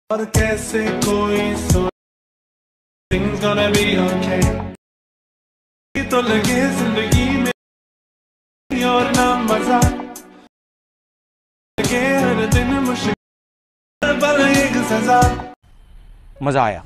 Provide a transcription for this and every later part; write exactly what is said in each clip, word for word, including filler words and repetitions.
और कैसे कोई सो things gonna be okay तो लगे जिंदगी में और ना मजा लगे हर दिन मुश्किल पर एक सजा मज़ा आया।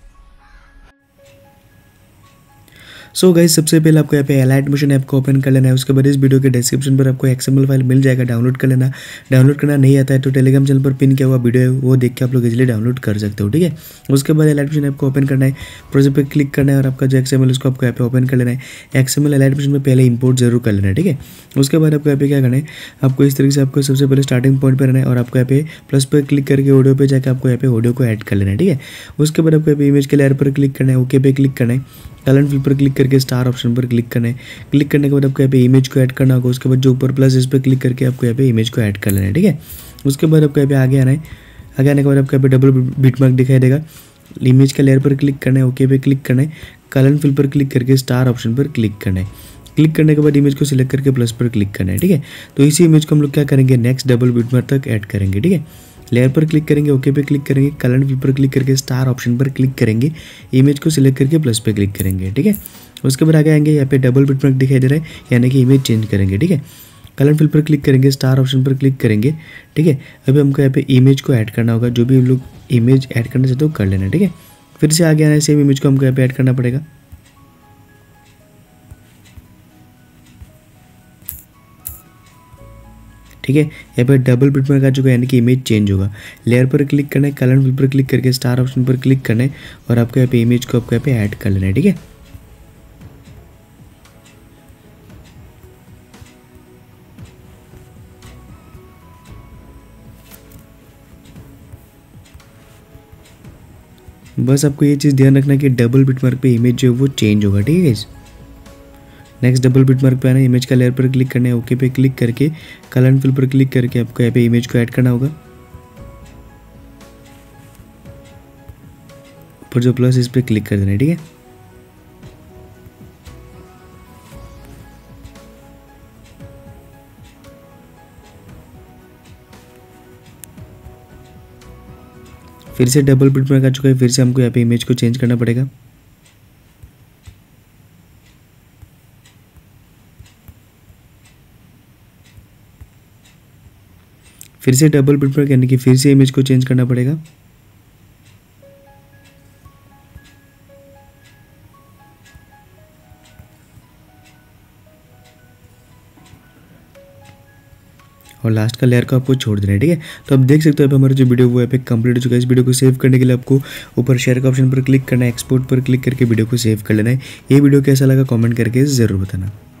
सो so गाइस, सबसे पहले आपको यहाँ पे एलाइट मोशन ऐप को ओपन कर लेना है। उसके बाद इस वीडियो के डिस्क्रिप्शन पर आपको एक्सएमएल फाइल मिल जाएगा, डाउनलोड कर लेना। डाउनलोड करना नहीं आता है तो टेलीग्राम चैनल पर पिन किया हुआ वीडियो है वो देख के आप लोग इजीली डाउनलोड कर सकते हो, ठीक है। उसके बाद एलाइट मोशन ऐप को ओपन करना है, प्रोजेक्ट पर क्लिक करना है और आपका जो एक्सएमएल उसको आपको यहाँ पे ओपन कर लेना है। एक्सएमएल एलाइट मोशन में पहले इंपोर्ट जरूर कर लेना है, ठीक है। उसके बाद आपको यहाँ पे क्या करना है, आपको इस तरीके से आपको सबसे पहले स्टार्टिंग पॉइंट पर रहना है और आपको यहाँ पे प्लस पर क्लिक करके ऑडियो पे जाकर आपको यहाँ पे ऑडियो को ऐड कर लेना है, ठीक है। उसके बाद आपको यहाँ पे इमेज के लेयर पर क्लिक करना है, ओके पे क्लिक करना है, कलर फिल पर क्लिक करके स्टार ऑप्शन पर क्लिक करना है। क्लिक करने के बाद आपको यहाँ पे इमेज को ऐड करना होगा। उसके बाद जो ऊपर प्लस इस पर क्लिक करके आपको यहाँ पे इमेज को ऐड कर लेना है, ठीक है। उसके बाद आपको यहाँ पे आगे आना है। आगे आने के बाद आपको यहाँ पे डबल बिटमार्क दिखाई देगा। इमेज के लेयर पर क्लिक करना है, ओके पे क्लिक करना है, कलर फिल पर क्लिक करके स्टार ऑप्शन पर क्लिक करना है। क्लिक करने के बाद इमेज को सिलेक्ट करके प्लस पर क्लिक करना है, ठीक है। तो इसी इमेज को हम लोग क्या करेंगे, नेक्स्ट डबल बिटमार्क तक ऐड करेंगे, ठीक है। लेयर पर क्लिक करेंगे, ओके पे क्लिक करेंगे, कलर फिल पर क्लिक करके स्टार ऑप्शन पर क्लिक करेंगे, इमेज को सिलेक्ट करके प्लस पे क्लिक करेंगे, ठीक है। उसके बाद आगे आएंगे, यहाँ पे डबल बिटमार्क दिखाई दे रहा है, यानी कि इमेज चेंज करेंगे, ठीक है। कलर फिल पर क्लिक करेंगे, स्टार ऑप्शन पर क्लिक करेंगे, ठीक है। अभी हमको यहाँ पे इमेज को ऐड करना होगा, जो भी हम लोग इमेज ऐड करना चाहते हो कर लेना, ठीक है। फिर से आगे आना है, सेम इमेज को हमको यहाँ पे ऐड करना पड़ेगा, ठीक है। यहाँ पर डबल बिटमार्क आ चुका है, यानी कि इमेज चेंज होगा। लेयर पर क्लिक करना है, कलर फिल पर क्लिक करके स्टार ऑप्शन पर क्लिक करना है और आपको यहाँ पे इमेज को आपको यहाँ पे ऐड कर लेना है, ठीक है। बस आपको ये चीज़ ध्यान रखना कि डबल बिटमार्क पे इमेज जो है वो चेंज होगा, ठीक है। नेक्स्ट डबल बिटमार्क पे आना है, इमेज का लेयर पर क्लिक करना है, ओके पे क्लिक करके कलर फिल पर क्लिक करके आपको यहाँ पे इमेज को ऐड करना होगा। ऊपर जो प्लस इस पर क्लिक कर देना है, ठीक है। फिर से डबल बिटमार्क आ चुका है, फिर से हमको यहाँ पे इमेज को चेंज करना पड़ेगा। फिर से डबल बिटमार्क यानी कि फिर से इमेज को चेंज करना पड़ेगा। और लास्ट का लेयर को आपको छोड़ देना है, ठीक है। तो आप देख सकते हो हमारा जो वीडियो वो यहाँ पे कंप्लीट हो चुका है। इस वीडियो को सेव करने के लिए आपको ऊपर शेयर का ऑप्शन पर क्लिक करना है, एक्सपोर्ट पर क्लिक करके वीडियो को सेव कर लेना है। ये वीडियो कैसा लगा कमेंट करके ज़रूर बताना।